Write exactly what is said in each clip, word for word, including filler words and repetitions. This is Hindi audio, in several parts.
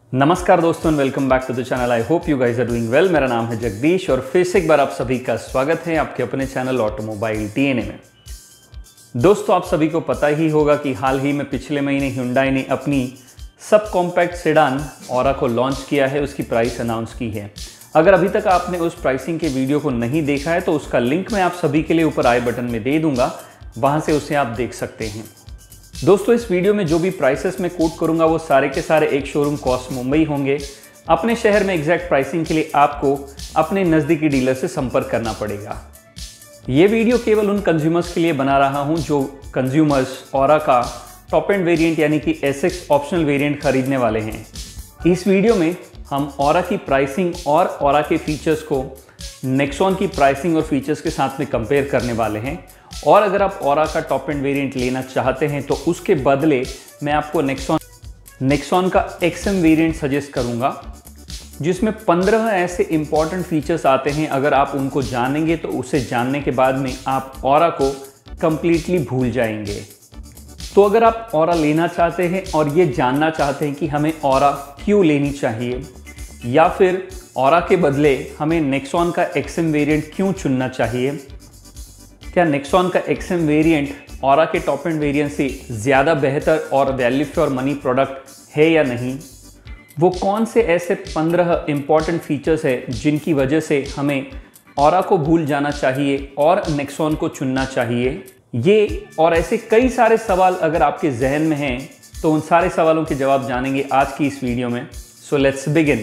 नमस्कार दोस्तों, welcome back to the channel. I hope you guys are doing well. मेरा नाम है जगदीश और फिर से एक बार आप सभी का स्वागत है आपके अपने चैनल ऑटोमोबाइल डीएनए में। दोस्तों, आप सभी को पता ही होगा कि हाल ही में पिछले महीने Hyundai ने अपनी सब कॉम्पैक्ट सेडान ऑरा को लॉन्च किया है, उसकी प्राइस अनाउंस की है। अगर अभी तक आपने उस प्राइसिंग के वीडियो को नहीं देखा है तो उसका लिंक मैं आप सभी के लिए ऊपर आई बटन में दे दूंगा, वहां से उसे आप देख सकते हैं। दोस्तों, इस वीडियो में जो भी प्राइसेस मैं कोट करूंगा वो सारे के सारे एक शोरूम कॉस्ट मुंबई होंगे। अपने शहर में एग्जैक्ट प्राइसिंग के लिए आपको अपने नज़दीकी डीलर से संपर्क करना पड़ेगा। ये वीडियो केवल उन कंज्यूमर्स के लिए बना रहा हूं जो कंज्यूमर्स ऑरा का टॉप एंड वेरिएंट यानी कि एस एक्स ऑप्शनल वेरिएंट खरीदने वाले हैं। इस वीडियो में हम ऑरा की प्राइसिंग और ऑरा के फीचर्स को नेक्सॉन की प्राइसिंग और फीचर्स के साथ में कंपेयर करने वाले हैं। और अगर आप ऑरा का टॉप एंड वेरिएंट लेना चाहते हैं तो उसके बदले मैं आपको नेक्सॉन नेक्सॉन का एक्सएम वेरिएंट सजेस्ट करूंगा, जिसमें पंद्रह ऐसे इंपॉर्टेंट फीचर्स आते हैं। अगर आप उनको जानेंगे तो उसे जानने के बाद में आप ऑरा को कंप्लीटली भूल जाएंगे। तो अगर आप ऑरा लेना चाहते हैं और ये जानना चाहते हैं कि हमें ऑरा क्यों लेनी चाहिए या फिर ऑरा के बदले हमें नेक्सॉन का एक्सएम वेरिएंट क्यों चुनना चाहिए, क्या नेक्सॉन का एक्सएम वेरिएंट ऑरा के टॉप एंड वेरिएंट से ज़्यादा बेहतर और वैल्यू फॉर मनी प्रोडक्ट है या नहीं, वो कौन से ऐसे पंद्रह इंपॉर्टेंट फीचर्स है जिनकी वजह से हमें ऑरा को भूल जाना चाहिए और नेक्सॉन को चुनना चाहिए, ये और ऐसे कई सारे सवाल अगर आपके जहन में हैं तो उन सारे सवालों के जवाब जानेंगे आज की इस वीडियो में। So let's begin.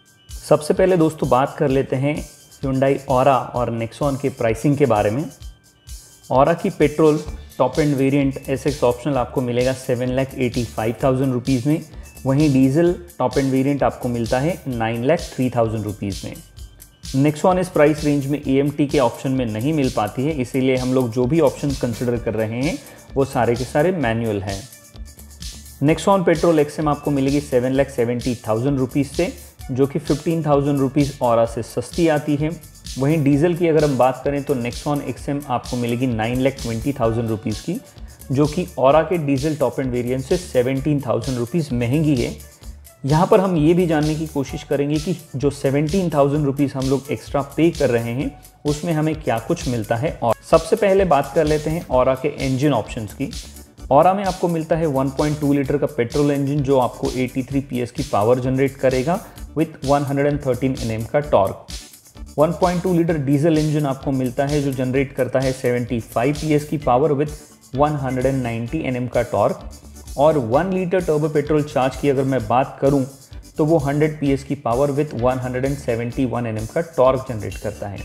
सबसे पहले दोस्तों बात कर लेते हैं Hyundai ऑरा और नेक्सॉन के प्राइसिंग के बारे में। ऑरा की petrol top end variant S X optional आपको मिलेगा seven lakh eighty five thousand rupees में। वहीं डीजल टॉप एंड वेरिएंट आपको मिलता है nine lakh three thousand rupees में। नेक्सॉन इस प्राइस रेंज में ई एम टी के ऑप्शन में नहीं मिल पाती है, इसीलिए हम लोग जो भी ऑप्शन कंसिडर कर रहे हैं वो सारे के सारे मैनुअल हैं। नेक्सॉन पेट्रोल एक्सएम आपको मिलेगी seven lakh seventy thousand rupees से, जो कि फिफ्टीन थाउजेंड रुपीज़ ऑरा से सस्ती आती है। वहीं डीजल की अगर हम बात करें तो नेक्सॉन एक्सएम आपको मिलेगी nine lakh twenty thousand rupees की, जो कि ऑरा के डीजल टॉप एंड वेरिएंट से सेवेंटीन थाउजेंड रुपीज़ महंगी है। यहाँ पर हम ये भी जानने की कोशिश करेंगे कि जो सेवेंटीन थाउजेंड रुपीज़ हम लोग एक्स्ट्रा पे कर रहे हैं उसमें हमें क्या कुछ मिलता है। और सबसे पहले बात कर लेते हैं ऑरा के इंजन ऑप्शंस की। ऑरा में आपको मिलता है वन पॉइंट टू लीटर का पेट्रोल इंजन जो आपको एटी थ्री पी एस की पावर जनरेट करेगा with one hundred thirteen N M का torque. One point two litre diesel engine आपको मिलता है जो जनरेट करता है सेवेंटी फाइव पी एस की power with one hundred ninety N M का टॉर्क। और one litre turbo petrol charge की अगर मैं बात करूं तो वो हंड्रेड पी एस की power with one hundred seventy one N M का टॉर्क जनरेट करता है।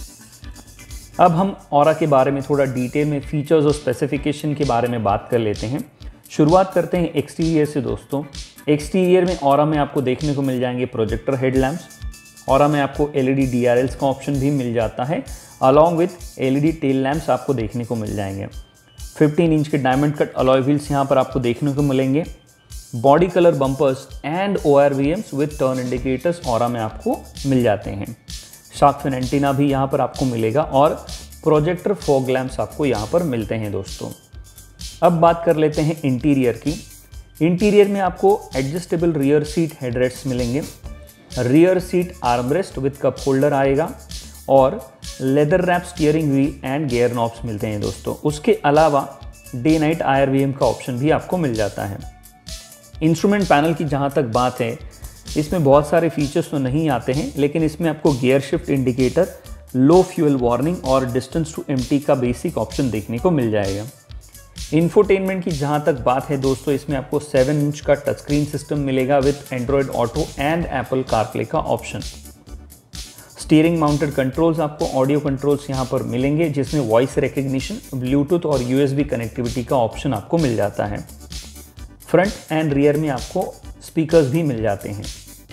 अब हम ऑरा के बारे में थोड़ा डिटेल में फीचर्स और स्पेसिफिकेशन के बारे में बात कर लेते हैं। शुरुआत करते हैं एक्सटीरियर से। दोस्तों, एक्सटीरियर में ऑरा में आपको देखने को मिल जाएंगे प्रोजेक्टर हेडलैम्प्स। ऑरा में आपको L E D D R Ls का ऑप्शन भी मिल जाता है, along with L E D tail lamps आपको देखने को मिल जाएंगे। फिफ्टीन इंच के डायमंड कट अलॉय व्हील्स यहाँ पर आपको देखने को मिलेंगे। Body colour bumpers and O R V Ms with turn indicators Aura में आपको मिल जाते हैं। शार्क फिन एंटीना भी यहाँ पर आपको मिलेगा और प्रोजेक्टर फॉग लैम्प्स आपको यहाँ पर मिलते हैं। दोस्तों, अब बात कर लेते हैं इंटीरियर की। इंटीरियर में आपको एडजस्टेबल रियर सीट हेडरेस्ट मिलेंगे, rear seat armrest with cup holder आएगा और leather wrap steering wheel and gear knobs मिलते हैं। दोस्तों, उसके अलावा day night I R V M का ऑप्शन भी आपको मिल जाता है। इंस्ट्रूमेंट पैनल की जहाँ तक बात है, इसमें बहुत सारे फीचर्स तो नहीं आते हैं, लेकिन इसमें आपको gear shift indicator, low fuel warning और डिस्टेंस टू एम्प्टी का बेसिक ऑप्शन देखने को मिल जाएगा। इंफोटेनमेंट की जहाँ तक बात है दोस्तों, इसमें आपको सेवन इंच का टच स्क्रीन सिस्टम मिलेगा with Android Auto and Apple CarPlay का ऑप्शन। स्टीयरिंग माउंटेड कंट्रोल्स आपको ऑडियो कंट्रोल्स यहाँ पर मिलेंगे, जिसमें वॉइस रिकग्निशन, ब्लूटूथ और यू एस बी कनेक्टिविटी का ऑप्शन आपको मिल जाता है। फ्रंट एंड रियर में आपको स्पीकर्स भी मिल जाते हैं।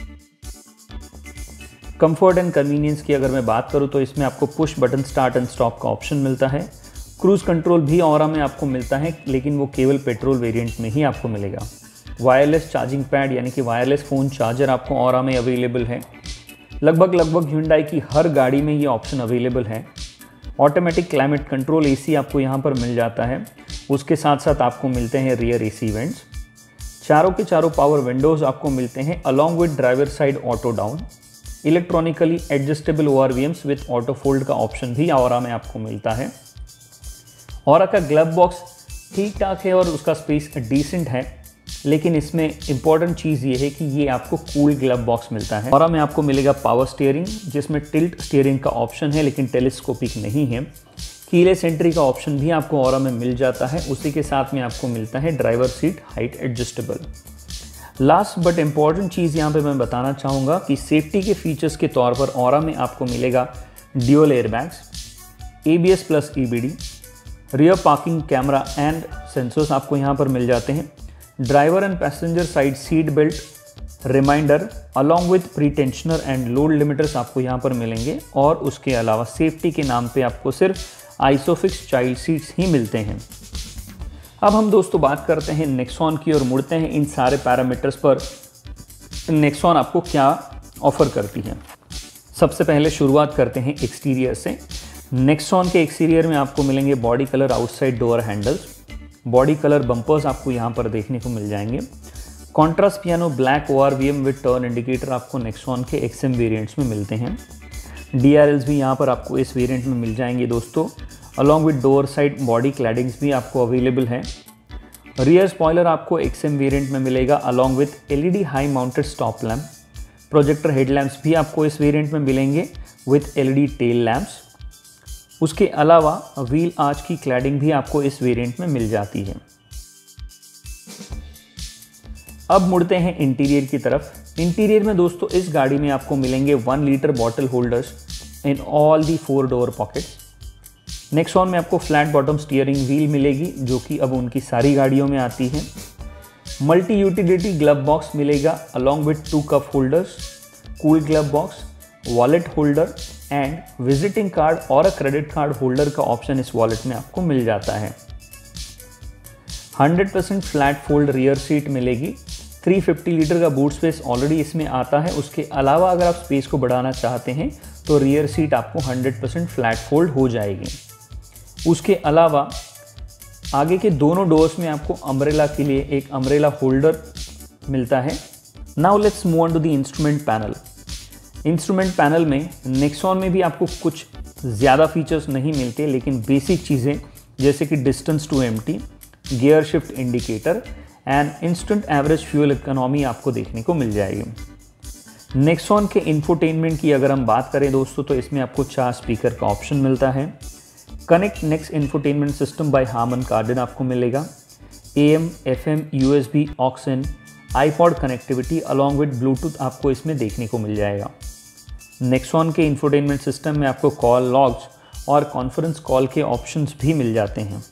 कंफर्ट एंड कन्वीनियंस की अगर मैं बात करूँ तो इसमें आपको push button start and stop का ऑप्शन मिलता है। क्रूज कंट्रोल भी ऑरा में आपको मिलता है, लेकिन वो केवल पेट्रोल वेरिएंट में ही आपको मिलेगा। वायरलेस चार्जिंग पैड यानी कि वायरलेस फ़ोन चार्जर आपको ऑरा में अवेलेबल है। लगभग लगभग Hyundai की हर गाड़ी में ये ऑप्शन अवेलेबल है। ऑटोमेटिक क्लाइमेट कंट्रोल एसी आपको यहाँ पर मिल जाता है। उसके साथ साथ आपको मिलते हैं रियर एसी वेंट्स। चारों के चारों पावर विंडोज आपको मिलते हैं along with driver side auto down, electronically adjustable ORVMs with auto fold का ऑप्शन भी ऑरा में आपको मिलता है। ऑरा का ग्लव बॉक्स ठीक ठाक है और उसका स्पेस डिसेंट है, लेकिन इसमें इंपॉर्टेंट चीज़ ये है कि ये आपको कूल ग्लव बॉक्स मिलता है। ऑरा में आपको मिलेगा पावर स्टीयरिंग, जिसमें टिल्ट स्टीयरिंग का ऑप्शन है लेकिन टेलीस्कोपिक नहीं है। कीलेस एंट्री का ऑप्शन भी आपको ऑरा में मिल जाता है। उसी के साथ में आपको मिलता है driver seat height adjustable. Last but important चीज़ यहाँ पे मैं बताना चाहूँगा कि सेफ्टी के फीचर्स के तौर पर ऑरा में आपको मिलेगा dual airbags, ABS plus EBD, rear parking camera and sensors आपको यहाँ पर मिल जाते हैं, driver and passenger side seat belt reminder along with pretensioner and load limiters आपको यहाँ पर मिलेंगे। और उसके अलावा सेफ्टी के नाम पे आपको सिर्फ आइसोफिक्स चाइल्ड सीट्स ही मिलते हैं। अब हम दोस्तों बात करते हैं नेक्सॉन की और मुड़ते हैं इन सारे पैरामीटर्स पर नेक्सॉन आपको क्या ऑफर करती है। सबसे पहले शुरुआत करते हैं एक्सटीरियर से। नेक्सॉन के एक्सटीरियर में आपको मिलेंगे body colour outside door handles, body colour bumpers आपको यहाँ पर देखने को मिल जाएंगे। Contrast piano black ORVM with turn indicator आपको नेक्सॉन के एक्सएम वेरिएंट्स में मिलते हैं। डीआरएल्स भी यहाँ पर आपको इस वेरिएंट में मिल जाएंगे दोस्तों। Along with door side body claddings भी आपको अवेलेबल है। रियर स्पॉइलर आपको एक्सएम वेरिएंट में मिलेगा along with LED high mounted stop lamp. Projector headlamps भी आपको इस वेरिएंट में मिलेंगे विद एलईडी टेल लैम्प्स। उसके अलावा व्हील आर्च की क्लैडिंग भी आपको इस वेरिएंट में मिल जाती है। अब मुड़ते हैं इंटीरियर की तरफ। इंटीरियर में दोस्तों इस गाड़ी में आपको मिलेंगे one litre bottle holders in all the four door pockets. Nexon में आपको फ्लैट बॉटम स्टीयरिंग व्हील मिलेगी, जो कि अब उनकी सारी गाड़ियों में आती है। मल्टी यूटिलिटी ग्लव बॉक्स मिलेगा along with two cup holders, cool glove box, wallet holder and visiting card और अ क्रेडिट कार्ड होल्डर का ऑप्शन इस वॉलेट में आपको मिल जाता है। Hundred percent flat fold rear seat मिलेगी। थ्री फिफ्टी लीटर का बूट स्पेस ऑलरेडी इसमें आता है। उसके अलावा अगर आप स्पेस को बढ़ाना चाहते हैं तो रियर सीट आपको हंड्रेड परसेंट फ्लैट फोल्ड हो जाएगी। उसके अलावा आगे के दोनों डोर्स में आपको अम्ब्रेला के लिए एक अम्ब्रेला होल्डर मिलता है। Now let's move on to the instrument panel. Instrument panel में नेक्सॉन में भी आपको कुछ ज़्यादा फीचर्स नहीं मिलते, लेकिन बेसिक चीज़ें जैसे कि distance to empty, gear shift indicator and instant average fuel economy आपको देखने को मिल जाएगी। नेक्सॉन के इंफोटेनमेंट की अगर हम बात करें दोस्तों, तो इसमें आपको चार स्पीकर का ऑप्शन मिलता है। Connect Next infotainment system by Harman Kardon आपको मिलेगा। AM, FM, USB, aux in, iPod connectivity along with Bluetooth आपको इसमें देखने को मिल जाएगा। नेक्सॉन के इंफोटेनमेंट सिस्टम में आपको कॉल लॉग्स और कॉन्फ्रेंस कॉल के ऑप्शंस भी मिल जाते हैं।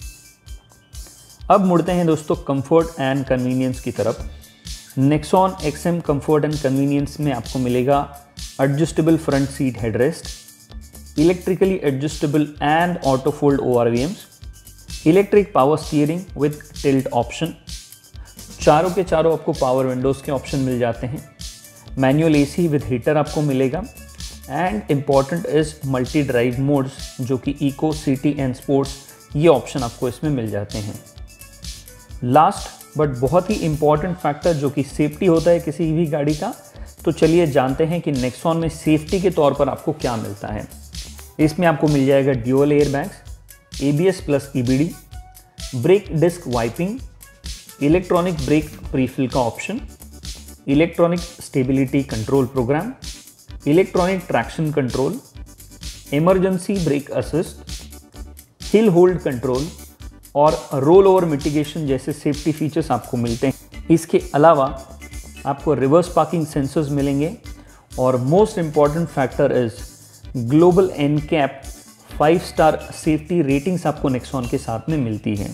अब मुड़ते हैं दोस्तों कंफर्ट एंड कन्वीनियंस की तरफ। Nexon XM comfort and convenience में आपको मिलेगा adjustable front seat headrest, electrically adjustable and auto fold ORVMs, electric power steering with tilt option. चारों के चारों आपको पावर विंडोज़ के ऑप्शन मिल जाते हैं। मैनुअल एसी विद हीटर आपको मिलेगा and important is multi drive modes, जो कि इको, सिटी एंड स्पोर्ट्स, ये ऑप्शन आपको इसमें मिल जाते हैं। लास्ट बट बहुत ही इंपॉर्टेंट फैक्टर जो कि सेफ्टी होता है किसी भी गाड़ी का, तो चलिए जानते हैं कि नेक्सॉन में सेफ्टी के तौर पर आपको क्या मिलता है। इसमें आपको मिल जाएगा dual airbags, ABS plus EBD, brake disc wiping, electronic brake prefill का option, electronic stability control program, electronic traction control, emergency brake assist, hill hold control और रोल ओवर मिटिगेशन जैसे सेफ्टी फीचर्स आपको मिलते हैं। इसके अलावा आपको रिवर्स पार्किंग सेंसर्स मिलेंगे और most important factor is global NCAP five star safety ratings आपको नेक्सॉन के साथ में मिलती है।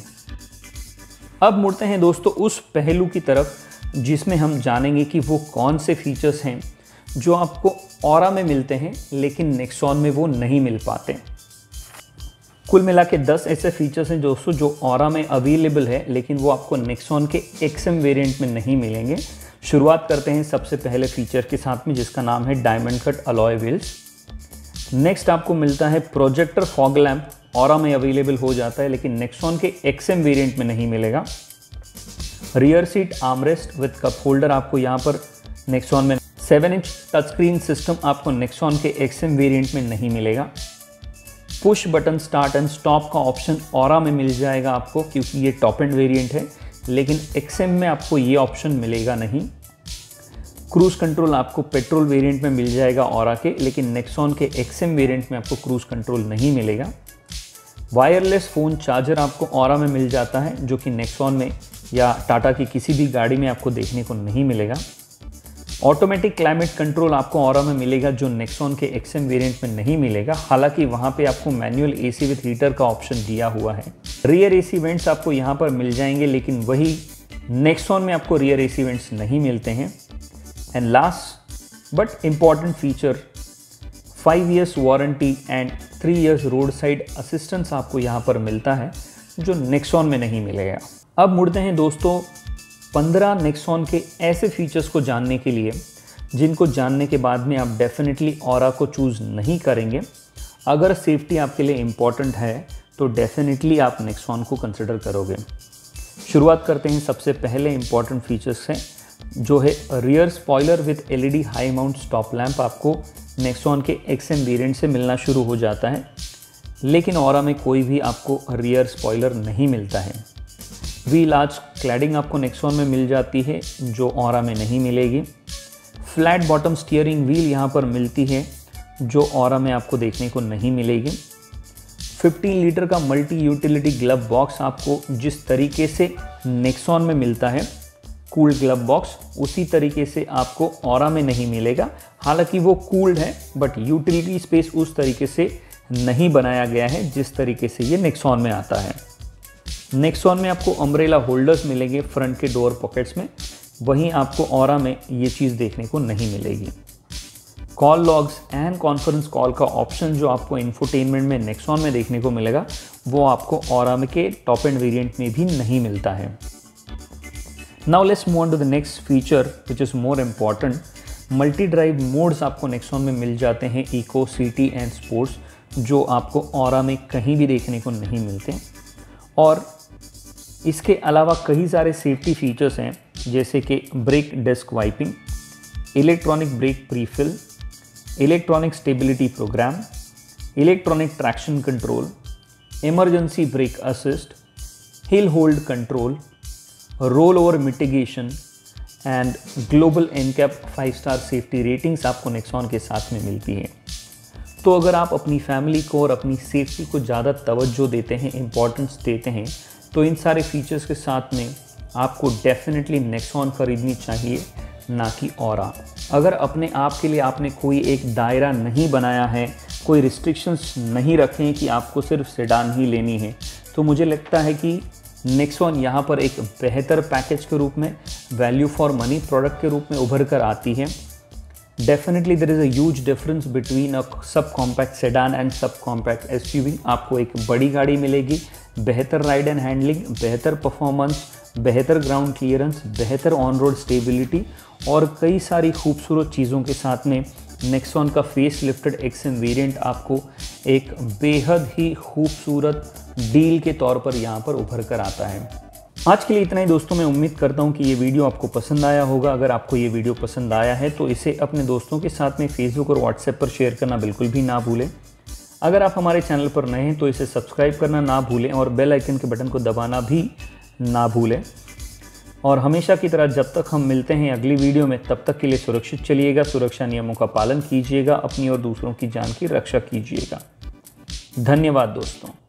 अब मुड़ते हैं दोस्तों उस पहलू की तरफ जिसमें हम जानेंगे कि वो कौन से फीचर्स हैं जो आपको ऑरा में मिलते हैं लेकिन नेक्सॉन में वो नहीं मिल पाते। कुल मिला के दस ऐसे फीचर्स हैं दोस्तों जो ऑरा में अवेलेबल है लेकिन वो आपको नेक्सॉन के एक्सएम वेरिएंट में नहीं मिलेंगे। शुरुआत करते हैं सबसे पहले फीचर के साथ में, जिसका नाम है diamond cut alloy wheels. Next आपको मिलता है प्रोजेक्टर फॉग लैंप, ऑरा में अवेलेबल हो जाता है लेकिन नेक्सॉन के एक्सएम वेरिएंट में नहीं मिलेगा। Rear seat armrest with cup holder आपको यहाँ पर नेक्सॉन में seven inch touch screen system आपको नेक्सॉन के एक्सएम वेरिएंट में नहीं मिलेगा। Push button start and stop का ऑप्शन ऑरा में मिल जाएगा आपको, क्योंकि ये टॉप एंड वेरिएंट है, लेकिन एक्सएम में आपको ये ऑप्शन मिलेगा नहीं। क्रूज कंट्रोल आपको पेट्रोल वेरिएंट में मिल जाएगा ऑरा के, लेकिन नेक्सॉन के एक्सएम वेरिएंट में आपको क्रूज कंट्रोल नहीं मिलेगा। वायरलेस फ़ोन चार्जर आपको ऑरा में मिल जाता है, जो कि नेक्सॉन में या टाटा की किसी भी गाड़ी में आपको देखने को नहीं मिलेगा। ऑटोमेटिक क्लाइमेट कंट्रोल आपको ऑरा में मिलेगा, जो नेक्सॉन के एक्सएम वेरिएंट में नहीं मिलेगा। हालांकि वहां पे आपको मैनुअल एसी विद हीटर का ऑप्शन दिया हुआ है। रियर एसी वेंट्स आपको यहां पर मिल जाएंगे, लेकिन वही नेक्सॉन में आपको रियर एसी वेंट्स नहीं मिलते हैं। And last but important feature, five years warranty and three years road side assistance आपको यहाँ पर मिलता है, जो नेक्सॉन में नहीं मिलेगा। अब मुड़ते हैं दोस्तों पंद्रह नेक्सॉन के ऐसे फीचर्स को जानने के लिए जिनको जानने के बाद में आप डेफिनेटली ऑरा को चूज़ नहीं करेंगे। अगर सेफ्टी आपके लिए इम्पॉर्टेंट है तो डेफिनेटली आप नेक्सॉन को कंसिडर करोगे। शुरुआत करते हैं सबसे पहले इम्पॉर्टेंट फीचर्स से, जो है rear spoiler with LED high mount stop lamp आपको नेक्सॉन के एक्सएम वेरिएंट से मिलना शुरू हो जाता है, लेकिन ऑरा में कोई भी आपको रियर स्पॉइलर नहीं मिलता है। व्हील आर्च क्लैडिंग आपको नेक्सॉन में मिल जाती है, जो ऑरा में नहीं मिलेगी। फ्लैट बॉटम स्टीयरिंग व्हील यहाँ पर मिलती है, जो ऑरा में आपको देखने को नहीं मिलेगी। फिफ्टीन लीटर का मल्टी यूटिलिटी ग्लव बॉक्स आपको जिस तरीके से नेक्सॉन में मिलता है कूल ग्लव बॉक्स, उसी तरीके से आपको ऑरा में नहीं मिलेगा। हालांकि वो कूल्ड है, बट यूटिलिटी स्पेस उस तरीके से नहीं बनाया गया है जिस तरीके से ये नेक्सॉन में आता है। नेक्सॉन में आपको अम्ब्रेला होल्डर्स मिलेंगे फ्रंट के डोर पॉकेट्स में, वहीं आपको ऑरा में ये चीज़ देखने को नहीं मिलेगी। Call logs and conference call का ऑप्शन जो आपको इंफोटेनमेंट में नेक्सॉन में देखने को मिलेगा, वो आपको ऑरा में के टॉप एंड वेरिएंट में भी नहीं मिलता है। Now let's move on to the next feature which is more important. Multi drive modes आपको नेक्सॉन में मिल जाते हैं, इको, सिटी एंड स्पोर्ट्स, जो आपको ऑरा में कहीं भी देखने को नहीं मिलते। और इसके अलावा कई सारे सेफ्टी फीचर्स हैं, जैसे कि brake disc wiping, electronic brake prefill, electronic stability program, electronic traction control, emergency brake assist, hill hold control, roll over mitigation and global NCAP five star safety ratings आपको नेक्सॉन के साथ में मिलती है। तो अगर आप अपनी फैमिली को और अपनी सेफ्टी को ज़्यादा तवज्जो देते हैं, इम्पॉर्टेंस देते हैं, तो इन सारे फीचर्स के साथ में आपको डेफिनेटली नेक्सॉन खरीदनी चाहिए, ना कि ऑरा। अगर अपने आप के लिए आपने कोई एक दायरा नहीं बनाया है, कोई रिस्ट्रिक्शंस नहीं रखे हैं कि आपको सिर्फ सेडान ही लेनी है, तो मुझे लगता है कि नेक्सॉन यहाँ पर एक बेहतर पैकेज के रूप में, वैल्यू फॉर मनी प्रोडक्ट के रूप में उभर कर आती है। Definitely there is a huge difference between a sub compact sedan and sub compact SUV. आपको एक बड़ी गाड़ी मिलेगी, बेहतर राइड एंड हैंडलिंग, बेहतर परफॉर्मेंस, बेहतर ग्राउंड क्लियरेंस, बेहतर ऑन रोड स्टेबिलिटी और कई सारी खूबसूरत चीज़ों के साथ में नेक्सॉन का फेस लिफ्टेड एक्सएम वेरिएंट आपको एक बेहद ही खूबसूरत डील के तौर पर यहाँ पर उभर कर आता है। आज के लिए इतना ही दोस्तों। मैं उम्मीद करता हूँ कि ये वीडियो आपको पसंद आया होगा। अगर आपको ये वीडियो पसंद आया है तो इसे अपने दोस्तों के साथ में फेसबुक और व्हाट्सएप पर शेयर करना बिल्कुल भी ना भूलें। अगर आप हमारे चैनल पर नए हैं तो इसे सब्सक्राइब करना ना भूलें और बेल आइकन के बटन को दबाना भी ना भूलें। और हमेशा की तरह जब तक हम मिलते हैं अगली वीडियो में, तब तक के लिए सुरक्षित चलिएगा, सुरक्षा नियमों का पालन कीजिएगा, अपनी और दूसरों की जान की रक्षा कीजिएगा। धन्यवाद दोस्तों।